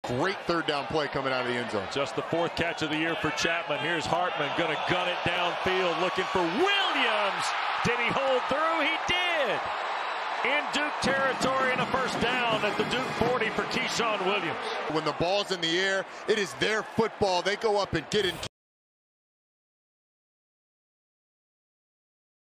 Great third down play coming out of the end zone. Just the 4th catch of the year for Chapman. Here's Hartman going to gun it downfield, looking for Williams. Did he hold through? He did. In Duke territory and a first down at the Duke 40 for Keyshawn Williams. When the ball's in the air, it is their football. They go up and get in